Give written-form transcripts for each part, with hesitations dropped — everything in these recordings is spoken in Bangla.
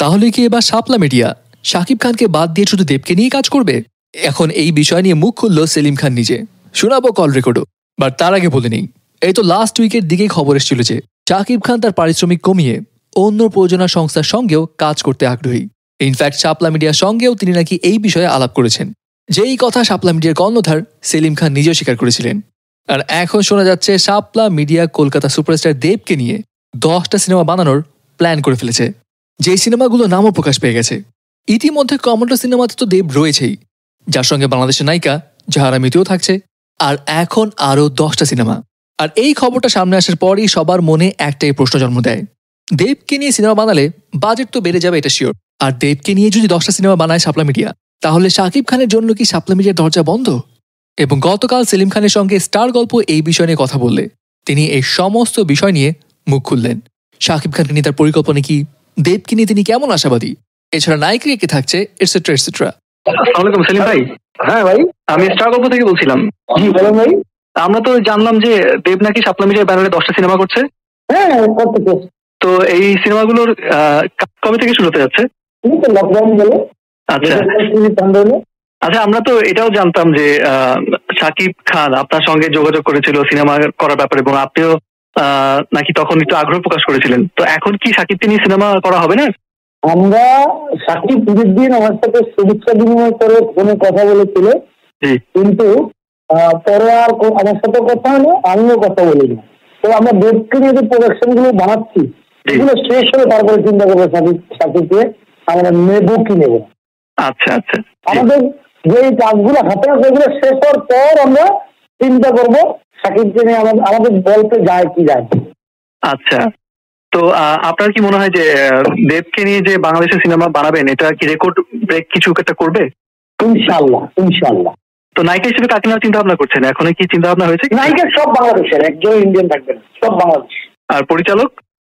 তাহলে কি এবার শাপলা মিডিয়া শাকিব খানকে বাদ দিয়ে শুধু দেবকে নিয়ে কাজ করবে? এখন এই বিষয় নিয়ে মুখ খুলল সেলিম খান নিজে। শোনাবো কল রেকর্ডও। বাট তার আগে বলে নেই, এই তো লাস্ট উইকের দিকেই খবর এসেছিল যে শাকিব খান তার পারিশ্রমিক কমিয়ে অন্য প্রযোজনা সংস্থার সঙ্গেও কাজ করতে আগ্রহী। ইনফ্যাক্ট শাপলা মিডিয়ার সঙ্গেও তিনি নাকি এই বিষয়ে আলাপ করেছেন, যেই কথা শাপলা মিডিয়ার কর্ণধার সেলিম খান নিজেও স্বীকার করেছিলেন। আর এখন শোনা যাচ্ছে শাপলা মিডিয়া কলকাতা সুপারস্টার দেবকে নিয়ে 10টা সিনেমা বানানোর প্ল্যান করে ফেলেছে, যেই সিনেমাগুলো নামও প্রকাশ পেয়ে গেছে। ইতিমধ্যে কমেডি সিনেমাতে তো দেব রয়েছেই, যার সঙ্গে বাংলাদেশের নায়িকা জাহারা মিতুও থাকছে। আর এখন আরও 10টা সিনেমা। আর এই খবরটা সামনে আসার পরই সবার মনে একটাই প্রশ্ন জন্ম দেয়, দেবকে নিয়ে সিনেমা বানালে বাজেট তো বেড়ে যাবে, এটা শিওর। আর দেবকে নিয়ে যদি 10টা সিনেমা বানায় শাপলা মিডিয়া, তাহলে শাকিব খানের জন্য কি শাপলা মিডিয়ার দরজা বন্ধ? এবং গতকাল সেলিম খানের সঙ্গে স্টার গল্প এই বিষয় নিয়ে কথা বললে তিনি এই সমস্ত বিষয় নিয়ে মুখ খুললেন। শাকিব খানকে নিয়ে তার পরিকল্পনা কি, দেবকে নিয়ে তিনি কেমন আশাবাদী, এছাড়া নায়িকা কে থাকছে, এটসেট্রা এটসেট্রা। আসসালামু আলাইকুম সেলিম ভাই। হ্যাঁ ভাই, আমি স্টার গল্প থেকে বলছিলাম। জি বলেন ভাই। আমরা তো জানলাম যে দেব নাকি শাপলা মিডিয়ার ব্যানারে 10টা সিনেমা করছে। হ্যাঁ করতেছে। তো এই সিনেমাগুলোর কবে থেকে শুরু হতে যাচ্ছে? লকডাউন গেলে। আচ্ছা আচ্ছা, আমরা তো এটাও জানতাম যে শাকিব খান আপনার সঙ্গে যোগাযোগ করেছিল সিনেমা করার ব্যাপারে, এবং আপনিও নাকি তখন একটু আগ্রহ প্রকাশ করেছিলেন। তো এখন কি শাকিবকে নিয়ে সিনেমা করা হবে না? আমরা শাকিব ঈদের দিন আমার সাথে শুভেচ্ছা বিনিময় করে ফোনে কথা বলেছিল, কিন্তু পরে আর আমার সাথে কথা হলো, আমিও কথা বলি না। তো আমরা দেবকে নিয়ে যে প্রোডাকশন গুলো বানাচ্ছি এগুলো শেষ হলে তারপরে চিন্তা করবো শাকিবকে আমরা নেবো কি নেবো। আচ্ছা আচ্ছা, আমাদের যে কাজগুলো হাতে আছে এগুলো শেষ হওয়ার পর আমরা চিন্তা করবো শাকিবকে নিয়ে আমাদের গল্পে যায় কি যায়। আচ্ছা, তো আপনার কি মনে হয় যে দেবকে নিয়ে যে বাংলাদেশের সিনেমা বানাবেন এটা কি রেকর্ড ব্রেক কিছু একটা করবে? ইনশাআল্লাহ ইনশাআল্লাহ। তো নায়িকা হিসেবে কাকে নেওয়ার চিন্তা ভাবনা করছেন? এখন কি চিন্তা ভাবনা হয়েছে? নায়িকা সব বাংলাদেশের, একজন ইন্ডিয়ান থাকবে না, সব বাংলাদেশ। আর পরিচালক?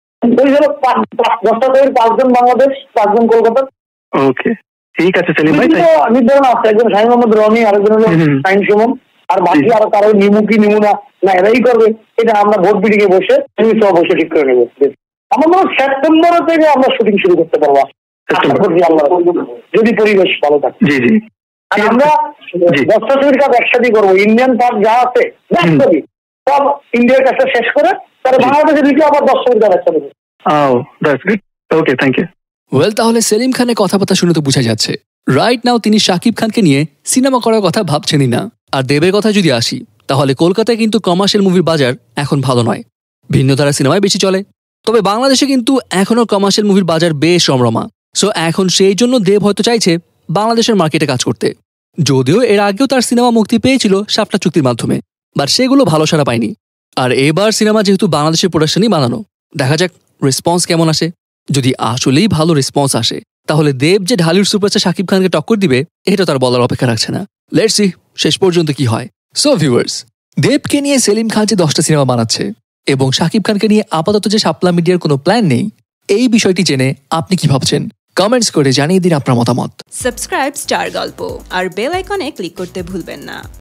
10টা তৈরি, 5জন বাংলাদেশ, 5জন কলকাতা। ওকে, ঠিক আছে সেলিম ভাই। নির্ধারণ আছে, একজন শাহিন মোহাম্মদ রনি, আরেকজন হলো শাহিন সুমন, আর বাকি আরো কারো নিমু কি নিমু না এরাই করবে। এটা আমরা ভোট বিডিকে বসে সব বসে ঠিক করে নেবো। আমার মনে হয় সেপ্টেম্বর থেকে আমরা শুটিং শুরু করতে পারবো, যদি পরিবেশ ভালো থাকে। জি জি, আমরা 10টা ছবির কাজ একসাথে করবো। ইন্ডিয়ান পার্ট যা আছে সব ইন্ডিয়ার কাছে শেষ করে তাহলে বাংলাদেশে দিকে আবার 10 ছবির কাজ একসাথে। ওকে, থ্যাংক ইউ। ওয়েল, তাহলে সেলিম খানের কথাবার্তা শুনে তো বোঝা যাচ্ছে রাইট নাও তিনি শাকিব খানকে নিয়ে সিনেমা করার কথা ভাবছেনই না। আর দেবের কথা যদি আসি, তাহলে কলকাতায় কিন্তু কমার্শিয়াল মুভির বাজার এখন ভালো নয়, ভিন্ন ধারা সিনেমায় বেশি চলে। তবে বাংলাদেশে কিন্তু এখনও কমার্শিয়াল মুভির বাজার বেশ রমরমা। সো এখন সেই জন্য দেব হয়তো চাইছে বাংলাদেশের মার্কেটে কাজ করতে। যদিও এর আগেও তার সিনেমা মুক্তি পেয়েছিল শাপলা চুক্তির মাধ্যমে, বাট সেগুলো ভালো সাড়া পায়নি। আর এবার সিনেমা যেহেতু বাংলাদেশের প্রোডাকশনই বানানো, দেখা যাক রেসপন্স কেমন আসে। যদি আসলেই ভালো রেসপন্স আসে, তাহলে দেব যে ঢালিউড সুপারস্টার শাকিব খানকে টক্কর দিবে এটা তার বলার অপেক্ষা রাখছে না। লেটস সি শেষ পর্যন্ত কি হয়। সো ভিউয়ার্স, দেবকে নিয়ে সেলিম খান যে 10টা সিনেমা বানাচ্ছে এবং শাকিব খানকে নিয়ে আপাতত যে শাপলা মিডিয়ার কোনো প্ল্যান নেই, এই বিষয়টি জেনে আপনি কি ভাবছেন কমেন্টস করে জানিয়ে দিন আপনার মতামত। সাবস্ক্রাইব স্টার গল্প আর বেল আইকনে ক্লিক করতে ভুলবেন না।